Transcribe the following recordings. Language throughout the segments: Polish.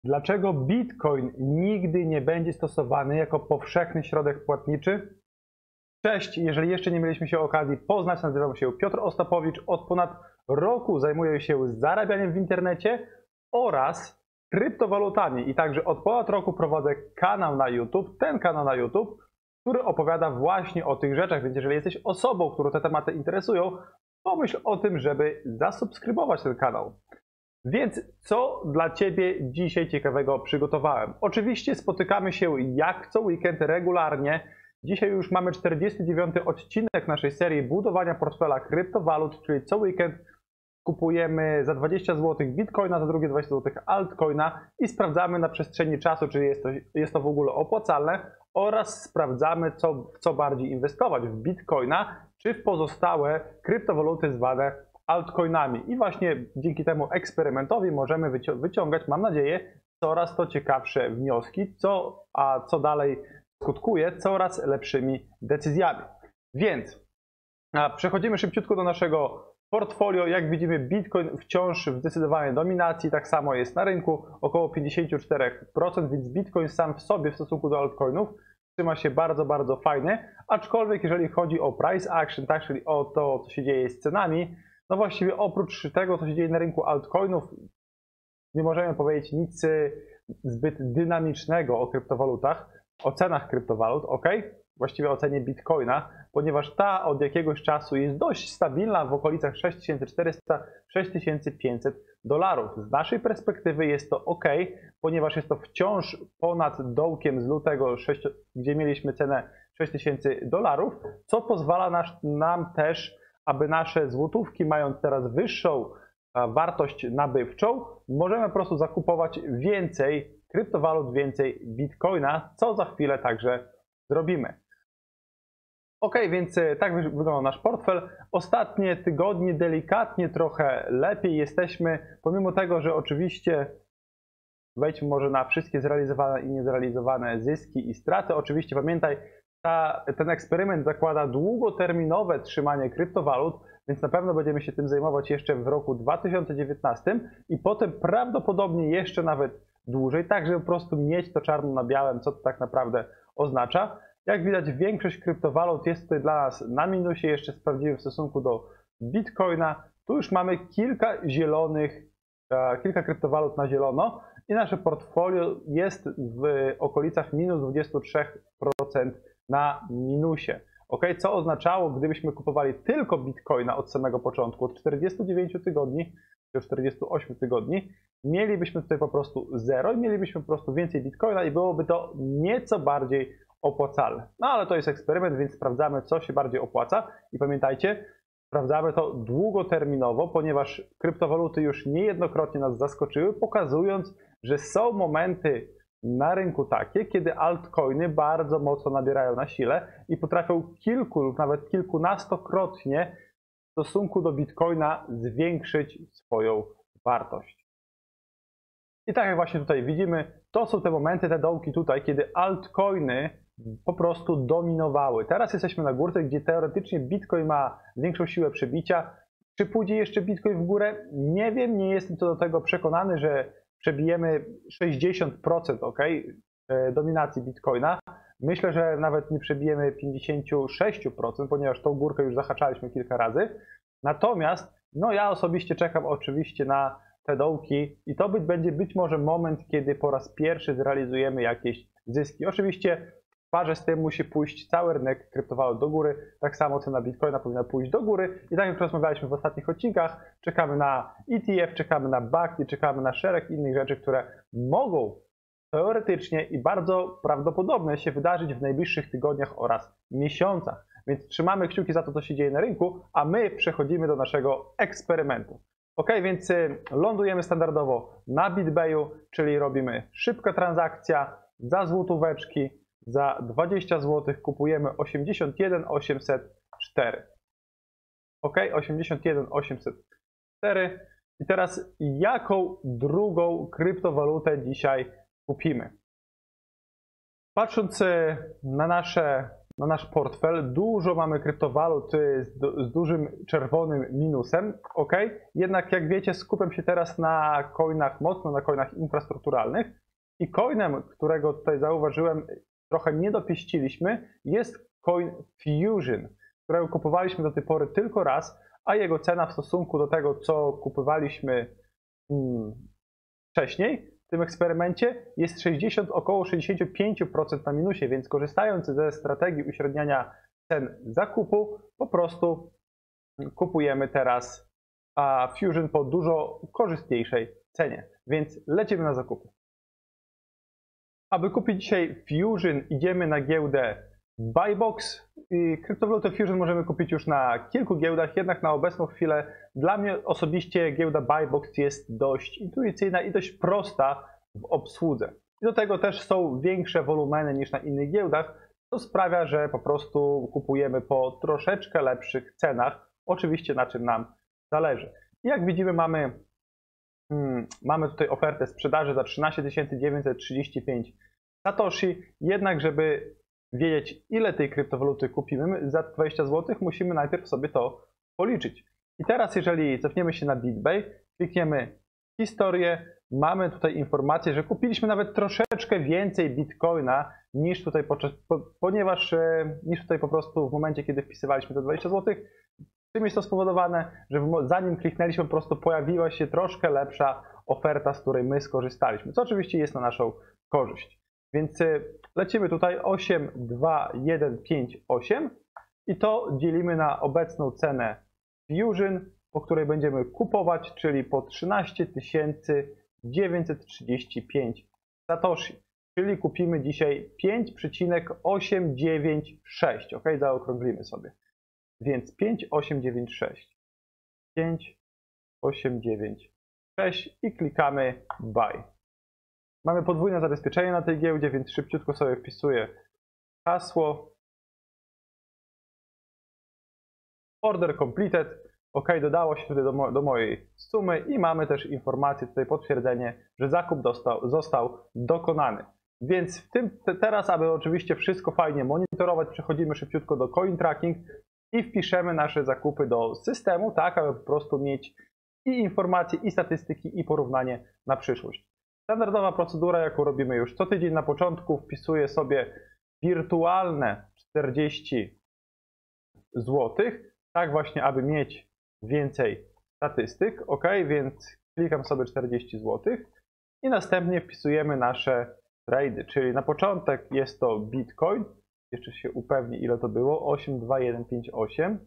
Dlaczego Bitcoin nigdy nie będzie stosowany jako powszechny środek płatniczy? Cześć, jeżeli jeszcze nie mieliśmy się okazji poznać, nazywam się Piotr Ostapowicz. Od ponad roku zajmuję się zarabianiem w internecie oraz kryptowalutami i także od ponad roku prowadzę kanał na YouTube, ten kanał na YouTube, który opowiada właśnie o tych rzeczach, więc jeżeli jesteś osobą, którą te tematy interesują, pomyśl o tym, żeby zasubskrybować ten kanał. Więc co dla Ciebie dzisiaj ciekawego przygotowałem? Oczywiście spotykamy się jak co weekend regularnie. Dzisiaj już mamy 49. odcinek naszej serii budowania portfela kryptowalut, czyli co weekend kupujemy za 20 zł Bitcoina, za drugie 20 zł altcoina i sprawdzamy na przestrzeni czasu, czy jest to w ogóle opłacalne oraz sprawdzamy, w co bardziej inwestować, w Bitcoina czy w pozostałe kryptowaluty zwane altcoinami. I właśnie dzięki temu eksperymentowi możemy wyciągać, mam nadzieję, coraz to ciekawsze wnioski, co dalej skutkuje coraz lepszymi decyzjami. Więc przechodzimy szybciutko do naszego portfolio. Jak widzimy, Bitcoin wciąż w zdecydowanej dominacji, tak samo jest na rynku, około 54%, więc Bitcoin sam w sobie w stosunku do altcoinów trzyma się bardzo, bardzo fajnie, aczkolwiek jeżeli chodzi o price action, tak, czyli o to, co się dzieje z cenami, no właściwie oprócz tego, co się dzieje na rynku altcoinów, nie możemy powiedzieć nic zbyt dynamicznego o kryptowalutach, o cenach kryptowalut, ok? Właściwie o cenie Bitcoina, ponieważ ta od jakiegoś czasu jest dość stabilna w okolicach 6400-6500 dolarów. Z naszej perspektywy jest to ok, ponieważ jest to wciąż ponad dołkiem z lutego, gdzie mieliśmy cenę 6000 dolarów, co pozwala nam też, aby nasze złotówki, mając teraz wyższą wartość nabywczą, możemy po prostu zakupować więcej kryptowalut, więcej Bitcoina, co za chwilę także zrobimy. Ok, więc tak wygląda nasz portfel. Ostatnie tygodnie delikatnie trochę lepiej jesteśmy, pomimo tego, że oczywiście wejdźmy może na wszystkie zrealizowane i niezrealizowane zyski i straty. Oczywiście pamiętaj, ten eksperyment zakłada długoterminowe trzymanie kryptowalut, więc na pewno będziemy się tym zajmować jeszcze w roku 2019 i potem prawdopodobnie jeszcze nawet dłużej, tak żeby po prostu mieć to czarno na białym, co to tak naprawdę oznacza. Jak widać, większość kryptowalut jest tutaj dla nas na minusie, jeszcze sprawdziłem w stosunku do Bitcoina. Tu już mamy kilka kryptowalut na zielono i nasze portfolio jest w okolicach minus 23% na minusie. Ok, co oznaczało, gdybyśmy kupowali tylko Bitcoina od samego początku, od 49 tygodni do 48 tygodni, mielibyśmy tutaj po prostu zero i mielibyśmy po prostu więcej Bitcoina i byłoby to nieco bardziej opłacalne. No ale to jest eksperyment, więc sprawdzamy, co się bardziej opłaca i pamiętajcie, sprawdzamy to długoterminowo, ponieważ kryptowaluty już niejednokrotnie nas zaskoczyły, pokazując, że są momenty na rynku takie, kiedy altcoiny bardzo mocno nabierają na sile i potrafią kilku lub nawet kilkunastokrotnie w stosunku do Bitcoina zwiększyć swoją wartość. I tak jak właśnie tutaj widzimy, to są te momenty, te dołki tutaj, kiedy altcoiny po prostu dominowały. Teraz jesteśmy na górce, gdzie teoretycznie Bitcoin ma większą siłę przebicia. Czy pójdzie jeszcze Bitcoin w górę? Nie wiem, nie jestem co do tego przekonany, że przebijemy 60% dominacji Bitcoina. Myślę, że nawet nie przebijemy 56%, ponieważ tą górkę już zahaczaliśmy kilka razy. Natomiast no ja osobiście czekam oczywiście na te dołki i to będzie być może moment, kiedy po raz pierwszy zrealizujemy jakieś zyski. Oczywiście w parze z tym musi pójść cały rynek kryptowalut do góry, tak samo cena Bitcoina powinna pójść do góry i tak jak rozmawialiśmy w ostatnich odcinkach, czekamy na ETF, czekamy na BACT i czekamy na szereg innych rzeczy, które mogą teoretycznie i bardzo prawdopodobnie się wydarzyć w najbliższych tygodniach oraz miesiącach. Więc trzymamy kciuki za to, co się dzieje na rynku, a my przechodzimy do naszego eksperymentu. Ok, więc lądujemy standardowo na BitBayu, czyli robimy szybka transakcja za złotóweczki, za 20 zł kupujemy 81,804. Ok, 81,804. I teraz jaką drugą kryptowalutę dzisiaj kupimy? Patrząc na nasze na nasz portfel. Dużo mamy kryptowalut z dużym czerwonym minusem, ok? Jednak jak wiecie, skupiam się teraz na coinach, mocno na coinach infrastrukturalnych i coinem, którego tutaj zauważyłem, trochę nie dopieściliśmy, jest coin Fusion, którego kupowaliśmy do tej pory tylko raz, a jego cena w stosunku do tego, co kupowaliśmy wcześniej w tym eksperymencie, jest około 65% na minusie, więc korzystając ze strategii uśredniania cen zakupu, po prostu kupujemy teraz Fusion po dużo korzystniejszej cenie, więc lecimy na zakupy. Aby kupić dzisiaj Fusion, idziemy na giełdę Buybox. Kryptowalutę Fusion możemy kupić już na kilku giełdach, jednak na obecną chwilę dla mnie osobiście giełda Buybox jest dość intuicyjna i dość prosta w obsłudze. I do tego też są większe wolumeny niż na innych giełdach, co sprawia, że po prostu kupujemy po troszeczkę lepszych cenach, oczywiście na czym nam zależy. I jak widzimy, mamy tutaj ofertę sprzedaży za 13 935 Satoshi, jednak żeby wiedzieć, ile tej kryptowaluty kupimy za 20 zł, musimy najpierw sobie to policzyć. I teraz, jeżeli cofniemy się na BitBay, klikniemy historię, mamy tutaj informację, że kupiliśmy nawet troszeczkę więcej Bitcoina niż tutaj, niż tutaj po prostu w momencie, kiedy wpisywaliśmy te 20 zł. Czym jest to spowodowane, że zanim kliknęliśmy, po prostu pojawiła się troszkę lepsza oferta, z której my skorzystaliśmy, co oczywiście jest na naszą korzyść. Więc lecimy tutaj 8, 2, 1, 5, 8 i to dzielimy na obecną cenę Fusion, po której będziemy kupować, czyli po 13 935 Satoshi, czyli kupimy dzisiaj 5,896, ok, zaokrąglimy sobie. Więc 5,896, 5,896 i klikamy Buy. Mamy podwójne zabezpieczenie na tej giełdzie, więc szybciutko sobie wpisuję hasło. Order completed. OK, dodało się tutaj do mojej sumy i mamy też informację, tutaj potwierdzenie, że zakup został dokonany. Więc teraz, aby oczywiście wszystko fajnie monitorować, przechodzimy szybciutko do Coin Tracking i wpiszemy nasze zakupy do systemu, tak aby po prostu mieć i informacje, i statystyki, i porównanie na przyszłość. Standardowa procedura, jaką robimy już co tydzień, na początku wpisuję sobie wirtualne 40 zł, tak właśnie, aby mieć więcej statystyk, ok, więc klikam sobie 40 zł i następnie wpisujemy nasze trady, czyli na początek jest to Bitcoin, jeszcze się upewni, ile to było, 82158,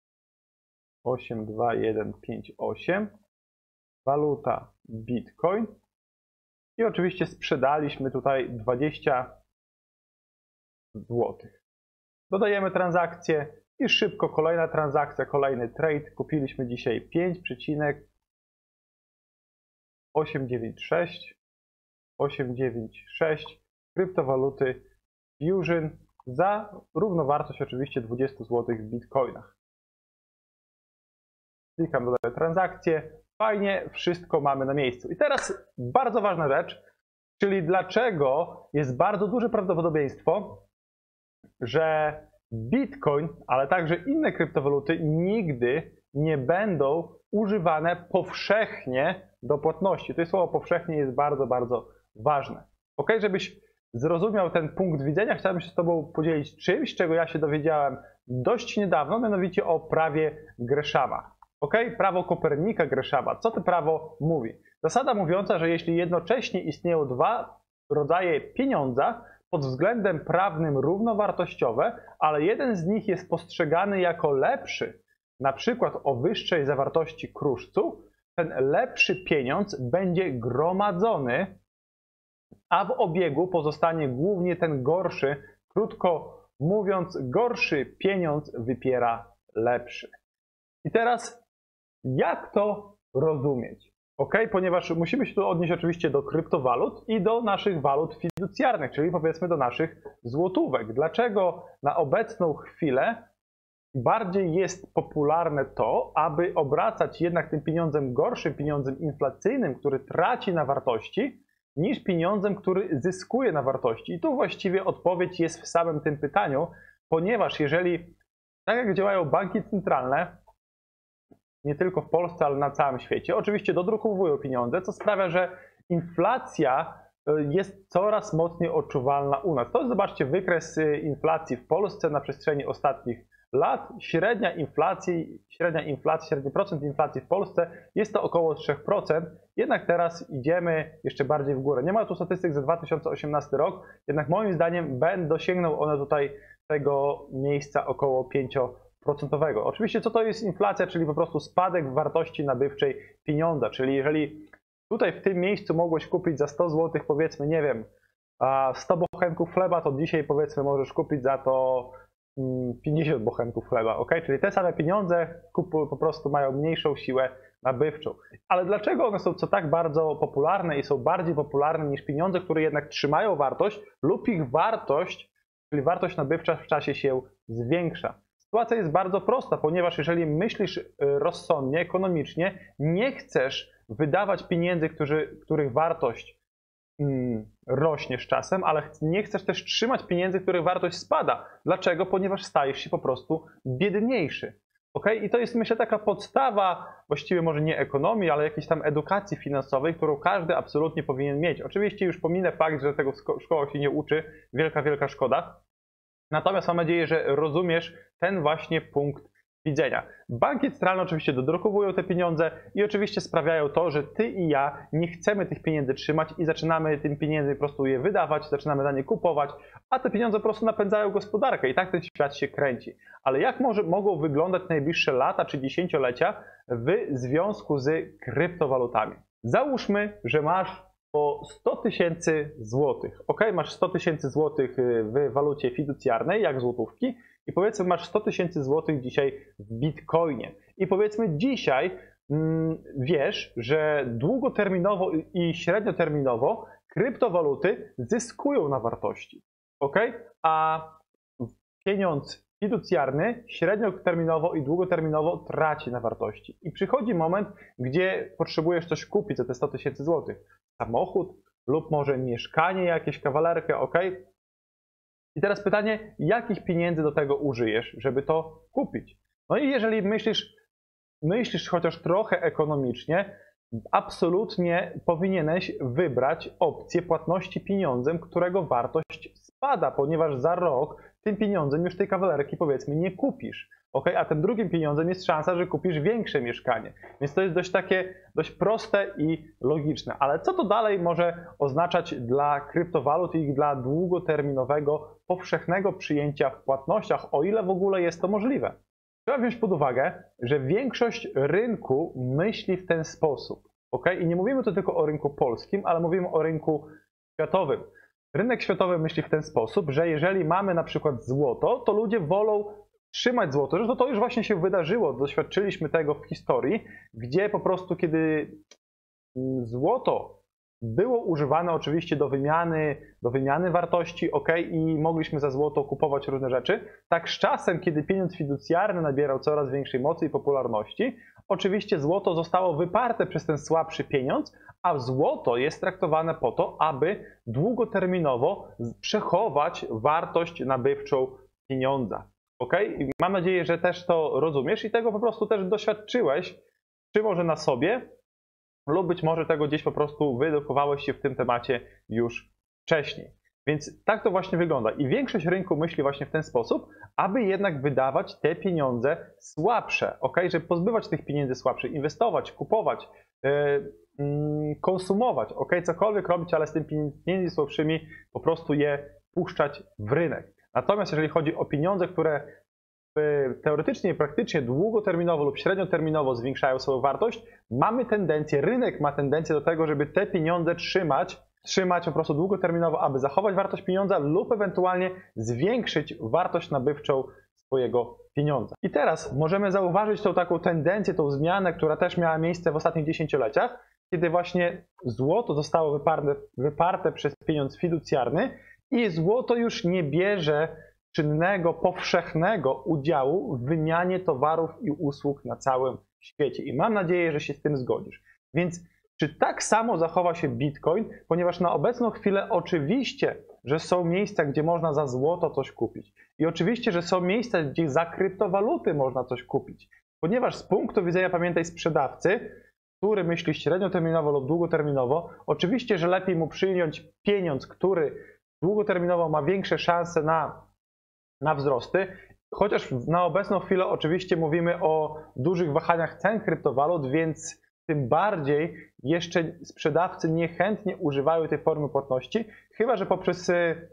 82158, waluta Bitcoin i oczywiście sprzedaliśmy tutaj 20 zł. Dodajemy transakcję i szybko kolejna transakcja, kolejny trade. Kupiliśmy dzisiaj 5,896 kryptowaluty Fusion za równowartość oczywiście 20 zł w bitcoinach. Klikam dodaj transakcję. Fajnie, wszystko mamy na miejscu. I teraz bardzo ważna rzecz, czyli dlaczego jest bardzo duże prawdopodobieństwo, że Bitcoin, ale także inne kryptowaluty nigdy nie będą używane powszechnie do płatności. To słowo powszechnie jest bardzo, bardzo ważne. Ok, żebyś zrozumiał ten punkt widzenia, chciałbym się z Tobą podzielić czymś, czego ja się dowiedziałem dość niedawno, mianowicie o prawie Greshama. Ok, prawo Kopernika Greshama. Co to prawo mówi? Zasada mówiąca, że jeśli jednocześnie istnieją dwa rodzaje pieniądza, pod względem prawnym równowartościowe, ale jeden z nich jest postrzegany jako lepszy, na przykład o wyższej zawartości kruszcu, ten lepszy pieniądz będzie gromadzony, a w obiegu pozostanie głównie ten gorszy. Krótko mówiąc, gorszy pieniądz wypiera lepszy. I teraz jak to rozumieć? Ok, ponieważ musimy się tu odnieść oczywiście do kryptowalut i do naszych walut fiducjarnych, czyli powiedzmy do naszych złotówek. Dlaczego na obecną chwilę bardziej jest popularne to, aby obracać jednak tym pieniądzem gorszym, pieniądzem inflacyjnym, który traci na wartości, niż pieniądzem, który zyskuje na wartości? I tu właściwie odpowiedź jest w samym tym pytaniu, ponieważ jeżeli, tak jak działają banki centralne, nie tylko w Polsce, ale na całym świecie, oczywiście dodrukowują pieniądze, co sprawia, że inflacja jest coraz mocniej odczuwalna u nas. To zobaczcie wykres inflacji w Polsce na przestrzeni ostatnich lat. Średni procent inflacji w Polsce jest to około 3%, jednak teraz idziemy jeszcze bardziej w górę. Nie ma tu statystyk za 2018 rok, jednak moim zdaniem dosięgną one tutaj tego miejsca około 5%. Oczywiście co to jest inflacja, czyli po prostu spadek wartości nabywczej pieniądza, czyli jeżeli tutaj w tym miejscu mogłeś kupić za 100 zł, powiedzmy, nie wiem, 100 bochenków chleba, to dzisiaj powiedzmy możesz kupić za to 50 bochenków chleba, ok? Czyli te same pieniądze po prostu mają mniejszą siłę nabywczą. Ale dlaczego one są tak bardzo popularne i są bardziej popularne niż pieniądze, które jednak trzymają wartość lub ich wartość, czyli wartość nabywcza w czasie się zwiększa? Sytuacja jest bardzo prosta, ponieważ jeżeli myślisz rozsądnie, ekonomicznie, nie chcesz wydawać pieniędzy, których wartość rośnie z czasem, ale nie chcesz też trzymać pieniędzy, których wartość spada. Dlaczego? Ponieważ stajesz się po prostu biedniejszy. Okay? I to jest, myślę, taka podstawa, właściwie może nie ekonomii, ale jakiejś tam edukacji finansowej, którą każdy absolutnie powinien mieć. Oczywiście już pominę fakt, że tego w szkołach się nie uczy, wielka szkoda. Natomiast mam nadzieję, że rozumiesz ten właśnie punkt widzenia. Banki centralne oczywiście dodrukowują te pieniądze i oczywiście sprawiają to, że ty i ja nie chcemy tych pieniędzy trzymać i zaczynamy tym pieniędzy po prostu je wydawać, zaczynamy za nie kupować, a te pieniądze po prostu napędzają gospodarkę i tak ten świat się kręci. Ale jak mogą wyglądać najbliższe lata czy dziesięciolecia w związku z kryptowalutami? Załóżmy, że masz po 100 000 złotych. Ok, masz 100 000 złotych w walucie fiducjarnej, jak złotówki, i powiedzmy masz 100 000 złotych dzisiaj w bitcoinie. I powiedzmy dzisiaj wiesz, że długoterminowo i średnioterminowo kryptowaluty zyskują na wartości. Ok, a pieniądz fiducjarny średnioterminowo i długoterminowo traci na wartości. I przychodzi moment, gdzie potrzebujesz coś kupić za te 100 000 złotych. Samochód lub może mieszkanie, jakieś kawalerkę, ok? I teraz pytanie, jakich pieniędzy do tego użyjesz, żeby to kupić? No i jeżeli myślisz chociaż trochę ekonomicznie, absolutnie powinieneś wybrać opcję płatności pieniądzem, którego wartość spada, ponieważ za rok tym pieniądzem już tej kawalerki powiedzmy nie kupisz. Okay? A tym drugim pieniądzem jest szansa, że kupisz większe mieszkanie. Więc to jest dość proste i logiczne. Ale co to dalej może oznaczać dla kryptowalut i dla długoterminowego, powszechnego przyjęcia w płatnościach, o ile w ogóle jest to możliwe? Trzeba wziąć pod uwagę, że większość rynku myśli w ten sposób. Okay? I nie mówimy tu tylko o rynku polskim, ale mówimy o rynku światowym. Rynek światowy myśli w ten sposób, że jeżeli mamy na przykład złoto, to ludzie wolą trzymać złoto. Zresztą to już właśnie się wydarzyło, doświadczyliśmy tego w historii, gdzie po prostu kiedy złoto było używane oczywiście do wymiany wartości, ok, i mogliśmy za złoto kupować różne rzeczy, tak z czasem, kiedy pieniądz fiducjarny nabierał coraz większej mocy i popularności, oczywiście złoto zostało wyparte przez ten słabszy pieniądz, a złoto jest traktowane po to, aby długoterminowo przechować wartość nabywczą pieniądza. Okay? Mam nadzieję, że też to rozumiesz i tego po prostu też doświadczyłeś, czy może na sobie, lub być może tego gdzieś po prostu wyedukowałeś się w tym temacie już wcześniej. Więc tak to właśnie wygląda. I większość rynku myśli właśnie w ten sposób, aby jednak wydawać te pieniądze słabsze, okay? Żeby pozbywać tych pieniędzy słabszych, inwestować, kupować, konsumować, okay? Cokolwiek robić, ale z tymi pieniędzmi słabszymi po prostu je puszczać w rynek. Natomiast jeżeli chodzi o pieniądze, które teoretycznie i praktycznie długoterminowo lub średnioterminowo zwiększają swoją wartość, rynek ma tendencję do tego, żeby te pieniądze trzymać po prostu długoterminowo, aby zachować wartość pieniądza lub ewentualnie zwiększyć wartość nabywczą swojego pieniądza. I teraz możemy zauważyć tą taką tendencję, tą zmianę, która też miała miejsce w ostatnich dziesięcioleciach, kiedy właśnie złoto zostało wyparte przez pieniądz fiducjarny i złoto już nie bierze czynnego, powszechnego udziału w wymianie towarów i usług na całym świecie. I mam nadzieję, że się z tym zgodzisz. Więc czy tak samo zachowa się Bitcoin? Ponieważ na obecną chwilę oczywiście że są miejsca, gdzie można za złoto coś kupić. I oczywiście, że są miejsca, gdzie za kryptowaluty można coś kupić. Ponieważ z punktu widzenia, pamiętaj, sprzedawcy, który myśli średnioterminowo lub długoterminowo, oczywiście, że lepiej mu przyjąć pieniądz, który długoterminowo ma większe szanse na wzrosty, chociaż na obecną chwilę oczywiście mówimy o dużych wahaniach cen kryptowalut, więc tym bardziej jeszcze sprzedawcy niechętnie używają tej formy płatności, chyba że poprzez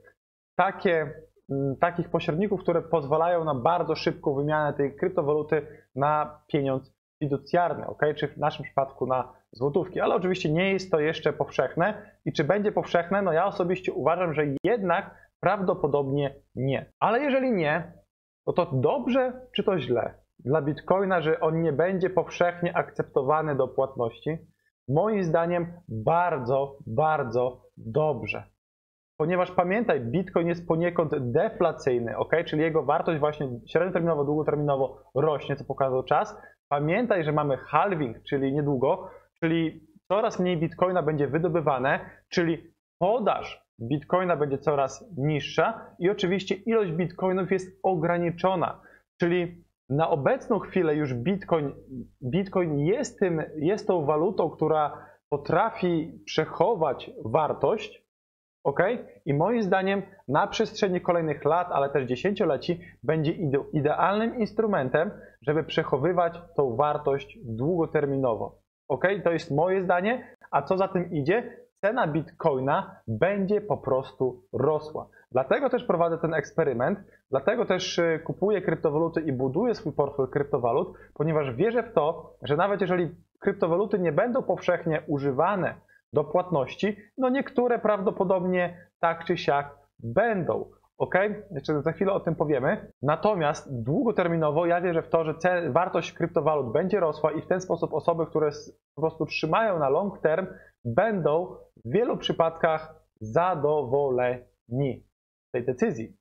takich pośredników, które pozwalają na bardzo szybką wymianę tej kryptowaluty na pieniądz fiducjarny, czy w naszym przypadku na złotówki, ale oczywiście nie jest to jeszcze powszechne i czy będzie powszechne, no ja osobiście uważam, że jednak prawdopodobnie nie. Ale jeżeli nie, to dobrze czy to źle dla Bitcoina, że on nie będzie powszechnie akceptowany do płatności? Moim zdaniem bardzo, bardzo dobrze. Ponieważ pamiętaj, Bitcoin jest poniekąd deflacyjny, czyli jego wartość właśnie średnioterminowo, długoterminowo rośnie, co pokazał czas. Pamiętaj, że mamy halving, czyli niedługo, czyli coraz mniej Bitcoina będzie wydobywane, czyli podaż Bitcoina będzie coraz niższa i oczywiście ilość Bitcoinów jest ograniczona, czyli na obecną chwilę już Bitcoin jest tą walutą, która potrafi przechować wartość, I moim zdaniem na przestrzeni kolejnych lat, ale też dziesięcioleci będzie idealnym instrumentem, żeby przechowywać tą wartość długoterminowo. To jest moje zdanie, a co za tym idzie? Cena Bitcoina będzie po prostu rosła. Dlatego też prowadzę ten eksperyment, dlatego też kupuję kryptowaluty i buduję swój portfel kryptowalut, ponieważ wierzę w to, że nawet jeżeli kryptowaluty nie będą powszechnie używane do płatności, no niektóre prawdopodobnie tak czy siak będą. Jeszcze za chwilę o tym powiemy. Natomiast długoterminowo ja wierzę w to, że wartość kryptowalut będzie rosła i w ten sposób osoby, które po prostu trzymają na long term, będą w wielu przypadkach zadowoleni z tej decyzji.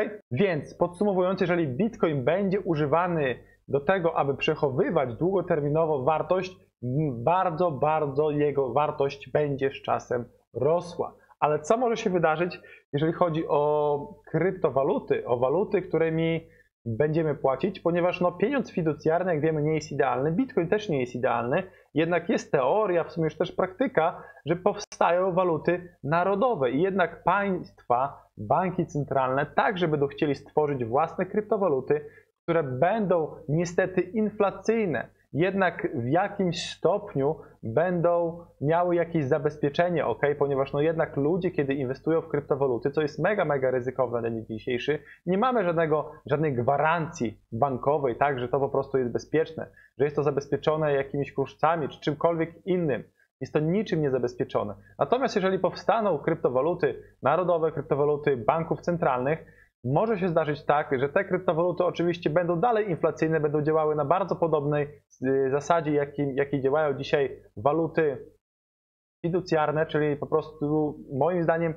Więc podsumowując, jeżeli Bitcoin będzie używany do tego, aby przechowywać długoterminowo wartość, bardzo, bardzo jego wartość będzie z czasem rosła. Ale co może się wydarzyć, jeżeli chodzi o kryptowaluty, o waluty, którymi będziemy płacić, ponieważ pieniądz fiducjarny, jak wiemy, nie jest idealny, Bitcoin też nie jest idealny, jednak jest teoria, w sumie już też praktyka, że powstają waluty narodowe i jednak państwa, banki centralne także będą chcieli stworzyć własne kryptowaluty, które będą niestety inflacyjne, jednak w jakimś stopniu będą miały jakieś zabezpieczenie, ponieważ jednak ludzie, kiedy inwestują w kryptowaluty, co jest mega, mega ryzykowne na dzień dzisiejszy, nie mamy żadnej gwarancji bankowej, że to po prostu jest bezpieczne, że jest to zabezpieczone jakimiś kursami czy czymkolwiek innym. Jest to niczym niezabezpieczone. Natomiast jeżeli powstaną kryptowaluty narodowe, kryptowaluty banków centralnych, może się zdarzyć tak, że te kryptowaluty oczywiście będą dalej inflacyjne, będą działały na bardzo podobnej zasadzie, jakiej działają dzisiaj waluty fiducjarne, czyli po prostu moim zdaniem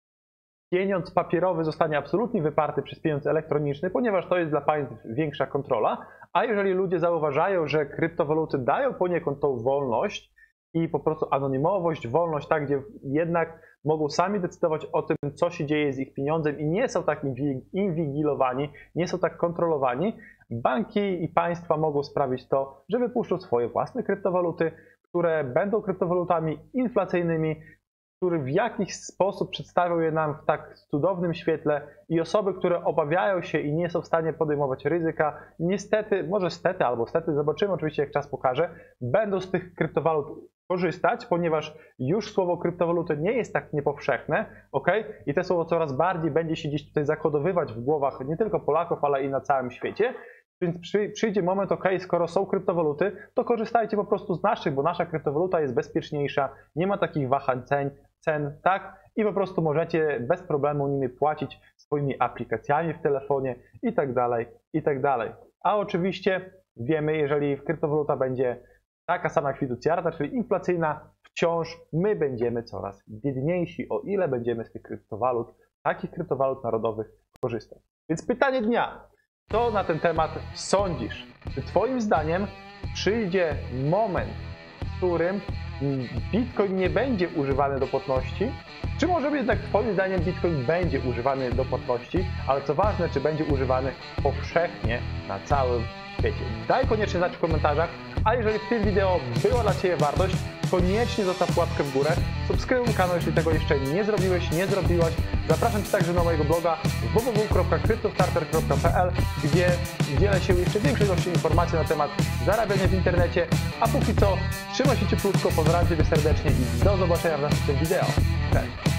pieniądz papierowy zostanie absolutnie wyparty przez pieniądz elektroniczny, ponieważ to jest dla państw większa kontrola, a jeżeli ludzie zauważają, że kryptowaluty dają poniekąd tą wolność i po prostu anonimowość, wolność, gdzie jednak mogą sami decydować o tym, co się dzieje z ich pieniądzem i nie są tak inwigilowani, nie są tak kontrolowani, banki i państwa mogą sprawić to, że wypuszczą swoje własne kryptowaluty, które będą kryptowalutami inflacyjnymi, które w jakiś sposób przedstawią je nam w tak cudownym świetle i osoby, które obawiają się i nie są w stanie podejmować ryzyka, niestety, może stety albo stety, zobaczymy oczywiście jak czas pokaże, będą z tych kryptowalut korzystać, ponieważ już słowo kryptowaluty nie jest tak niepowszechne, I to słowo coraz bardziej będzie się gdzieś tutaj zakodowywać w głowach nie tylko Polaków, ale i na całym świecie. Więc przyjdzie moment, skoro są kryptowaluty, to korzystajcie po prostu z naszych, bo nasza kryptowaluta jest bezpieczniejsza, nie ma takich wahań cen, I po prostu możecie bez problemu nimi płacić swoimi aplikacjami w telefonie i tak dalej, i tak dalej. A oczywiście wiemy, jeżeli kryptowaluta będzie taka sama jak fiducjarna, czyli inflacyjna, wciąż my będziemy coraz biedniejsi, o ile będziemy z tych kryptowalut, takich kryptowalut narodowych korzystać. Więc pytanie dnia. Co na ten temat sądzisz? Czy Twoim zdaniem przyjdzie moment, w którym Bitcoin nie będzie używany do płatności? Czy może jednak Twoim zdaniem Bitcoin będzie używany do płatności, ale co ważne, czy będzie używany powszechnie na całym świecie? Daj koniecznie znać w komentarzach, a jeżeli w tym wideo była dla Ciebie wartość, koniecznie zostaw łapkę w górę, subskrybuj kanał, jeśli tego jeszcze nie zrobiłeś, nie zrobiłaś. Zapraszam Cię także na mojego bloga www.cryptostarter.pl, gdzie dzielę się jeszcze większą ilością informacji na temat zarabiania w internecie. A póki co, trzymaj się cieplutko, pozdrawiam Ciebie serdecznie i do zobaczenia w następnym wideo. Cześć!